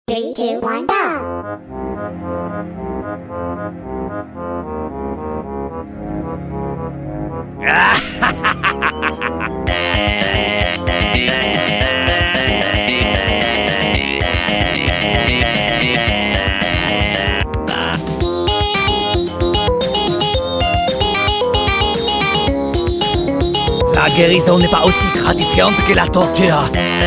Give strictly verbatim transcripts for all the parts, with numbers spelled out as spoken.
Three, two, one, go! La guérison n'est pas aussi gratifiante que la torture.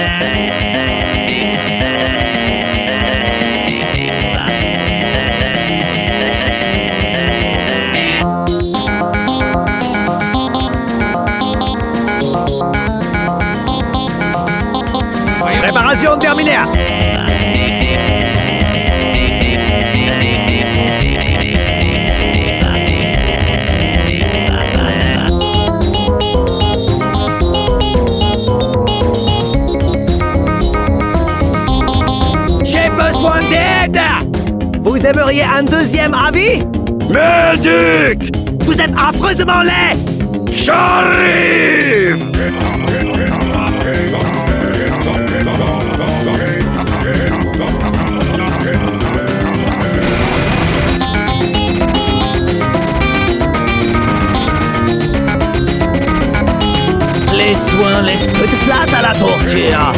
Préparation terminée. J'ai besoin d'aide. Vous aimeriez un deuxième avis? Médic! Vous êtes affreusement laid. J'arrive! Les soins laissent peu de place à la torture.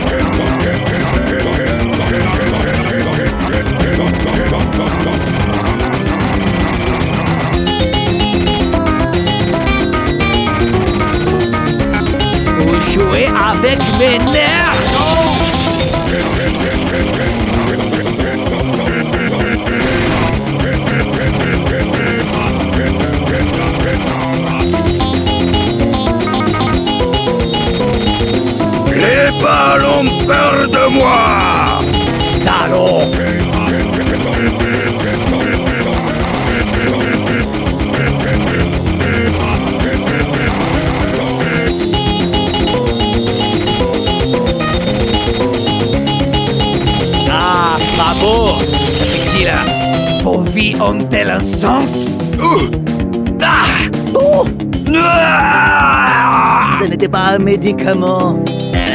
Vous jouez avec mes nerfs. Les balles ont peur de moi! Salaud! Ah, bravo! Ici, là, vos vies ont-elles un sens? Ouh! Ah! Oh! Ah! Ce n'était pas un médicament.